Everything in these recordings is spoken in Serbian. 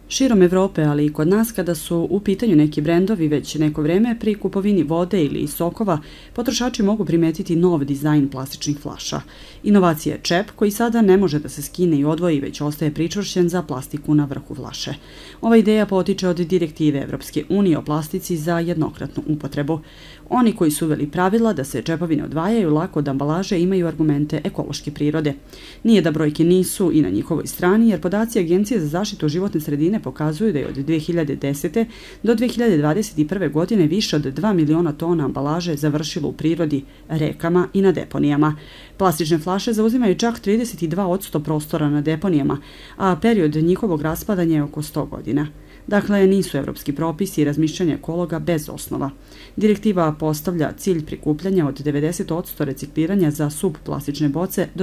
Širom Evrope, ali i kod nas, kada su u pitanju neki brendovi već neko vreme, pri kupovini vode ili sokova, potrošači mogu primetiti nov dizajn plastičnih flaša. Inovacija je čep koji sada ne može da se skine i odvoji, već ostaje pričvršćen za plastiku na vrhu flaše. Ova ideja potiče od direktive Evropske unije o plastici za jednokratnu upotrebu. Oni koji su uveli pravila da se čepovi ne odvajaju lako od ambalaže imaju argumente ekološke prirode. Nije da brojke nisu i na njihovoj strani, jer podaci Agencije za zaštitu životne sredine pokazuju da je od 2010. do 2021. godine više od 2 miliona tona ambalaže završilo u prirodi, rekama i na deponijama. Plastične flaše zauzimaju čak 32% prostora na deponijama, a period njihovog raspadanja je oko 100 godina. Dakle, nisu evropski propisi i razmišljanje ekologa bez osnova. Direktiva postavlja cilj prikupljanja od 90% recikliranja za subplastične boce do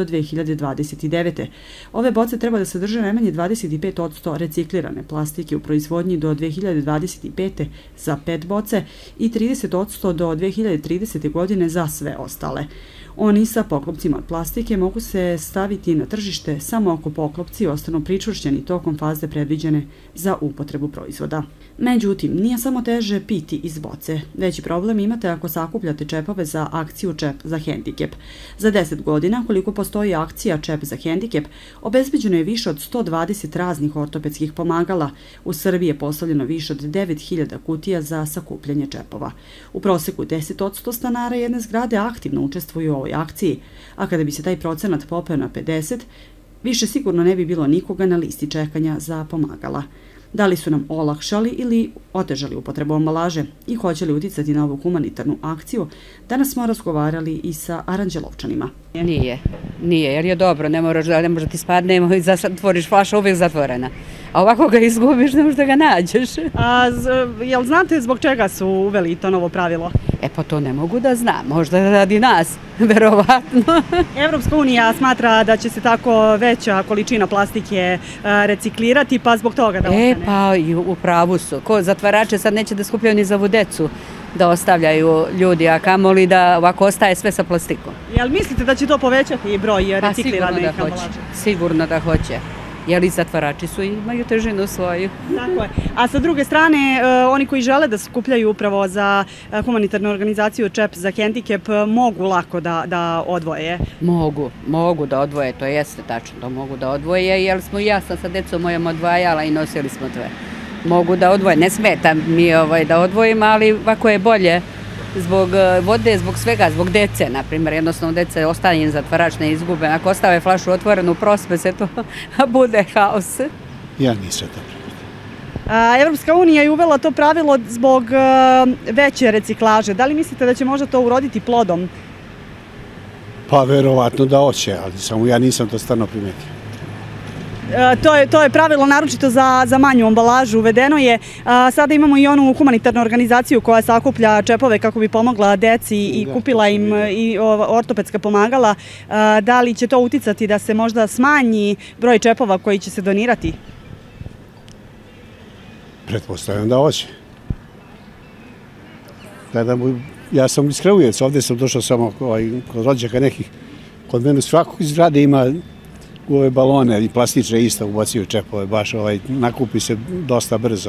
2029. Ove boce treba da sadrže najmanje 25% reciklirane plastike u proizvodnji do 2025. za PET boce i 30% do 2030. godine za sve ostale. Oni sa poklopcima od plastike mogu se staviti na tržište samo ako poklopci ostanu pričvršćeni tokom faze predviđene za upotrebu proizvoda. Međutim, nije samo teže piti iz boce. Veći problem imate ako sakupljate čepove za akciju Čep za hendikep. Za 10 godina, koliko postoji akcija Čep za hendikep, obezbeđeno je više od 120 raznih ortopedskih pomagala. U Srbiji je postavljeno više od 9000 kutija za sakupljanje čepova. U proseku 10% stanara jedne zgrade aktivno učestvuju u ovoj akciji, a kada bi se taj procenat popeo na 50, više sigurno ne bi bilo nikoga na listi čekanja za pomagala. Da li su nam olakšali ili otežali upotrebu ambalaže i hoće li uticati na ovu humanitarnu akciju, danas smo razgovarali i sa Aranđelovčanima. Nije, jer je dobro, ne može ti spadne i zatvoriš flaša uvijek zatvorena. A ovako ga izgubiš, ne možeš da ga nađeš. Jel znate zbog čega su uveli to novo pravilo? Pa to ne mogu da znam, možda radi nas, verovatno. Evropska unija smatra da će se tako veća količina plastike reciklirati, pa zbog toga da ostane. Pa i u pravu su. Zatvarače sad neće da skupljaju ni za ovu decu da ostavljaju ljudi, a kamoli da ovako ostaje sve sa plastikom. Jel mislite da će to povećati broj recikliranih ambalaža? Sigurno da hoće. Jer i zatvarači imaju težinu svoju. Tako je. A sa druge strane, oni koji žele da skupljaju upravo za humanitarnu organizaciju Čep za hendikep mogu lako da odvoje? Mogu da odvoje, to jeste tačno da mogu da odvoje, jer smo i ja sam sa decom mojom odvajala i nosili smo sve. Mogu da odvoje, ne smeta mi da odvojim, ali ovako je bolje zbog vode, zbog svega, zbog dece, na primjer, jednostavno dece ostane im zatvarač, ne izgube. Ako ostave flašu otvorenu, prospe se to, bude haos. Ja nisam to prihvatio. Evropska unija je uvela to pravilo zbog veće reciklaže. Da li mislite da će možda to uroditi plodom? Pa verovatno da hoće, ali samo ja nisam to stvarno primetio. To je pravilo naročito za manju ambalažu uvedeno je. Sada imamo i onu humanitarnu organizaciju koja sakuplja čepove kako bi pomogla deci i kupila im i ortopedska pomagala. Da li će to uticati da se možda smanji broj čepova koji će se donirati? Pretpostavljam da hoće. Ja sam iz Kragujevaca, ovdje sam došao samo kod rođaka nekih. Kod mene svakog iz zgrade ima ove balone i plastične isto ubaciju čepove, baš nakupi se dosta brzo.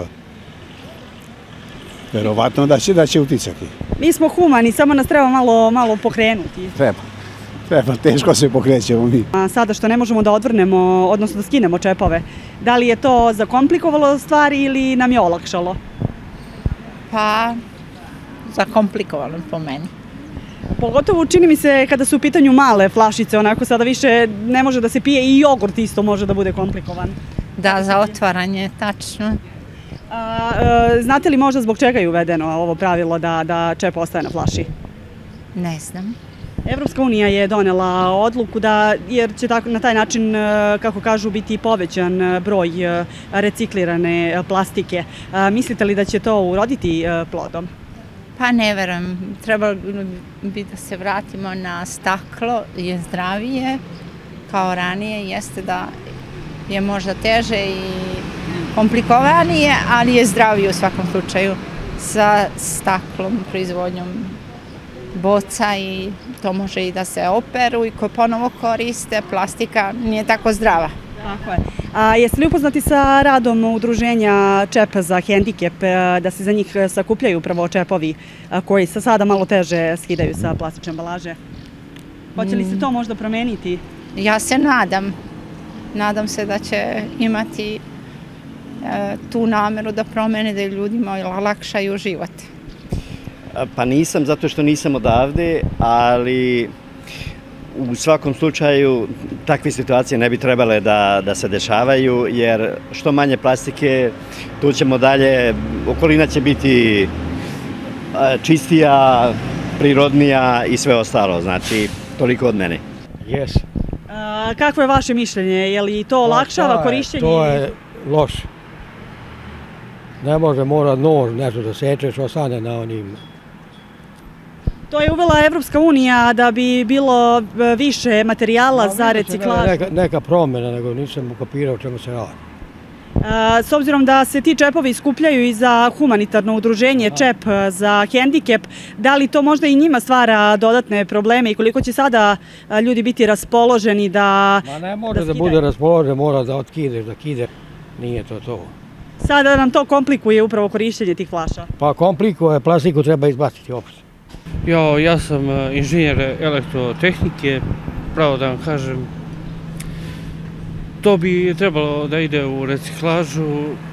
Verovatno da će uticati. Mi smo humani, samo nas treba malo pokrenuti. Treba, teško se pokrećemo mi. Sada što ne možemo da odvrnemo, odnosno da skinemo čepove, da li je to zakomplikovalo stvari ili nam je olakšalo? Pa, zakomplikovalo po meni. Pogotovo čini mi se kada su u pitanju male flašice, onako sada više ne može da se pije i jogurt isto može da bude komplikovan. Da, za otvaranje, tačno. Znate li možda zbog čega je uvedeno ovo pravilo da čep ostaje na flaši? Ne znam. Evropska unija je donela odluku jer će na taj način, kako kažu, biti povećan broj reciklirane plastike. Mislite li da će to uroditi plodom? Pa ne verujem, trebalo bi da se vratimo na staklo, je zdravije kao ranije, jeste da je možda teže i komplikovanije, ali je zdravije u svakom slučaju sa staklom, proizvodnjom boca i to može i da se operu i ko ponovo koriste, plastika nije tako zdrava. Tako je. Jeste li upoznati sa radom udruženja Čep za hendikep, da se za njih sakupljaju upravo čepovi koji se sada malo teže skidaju sa plastične ambalaže? Hoće li se to možda promeniti? Ja se nadam. Nadam se da će imati tu nameru da promene, da ljudima olakšaju život. Pa nisam, zato što nisam odavde, ali u svakom slučaju takve situacije ne bi trebale da se dešavaju, jer što manje plastike, tu ćemo dalje, okolina će biti čistija, prirodnija i sve ostalo, znači toliko od mene. Jes. Kako je vaše mišljenje? Je li to olakšava korištenje? To je loše. Ne može, mora nož nešto da sečeš, ostane na onim. To je uvela Evropska unija da bi bilo više materijala za reciklažu. Neka promjena, nego nisam ukapirao o čemu se radi. S obzirom da se ti čepovi skupljaju i za humanitarno udruženje Čep za hendikep, da li to možda i njima stvara dodatne probleme i koliko će sada ljudi biti raspoloženi da skidaju? Ne može da bude raspoložen, mora da otkideš, da kide. Nije to. Sada nam to komplikuje upravo korištenje tih flaša. Pa komplikuje, plastiku treba izbaciti uopšte. Ja sam inženjer elektrotehnike, pravo da vam kažem. To bi trebalo da ide u reciklažu,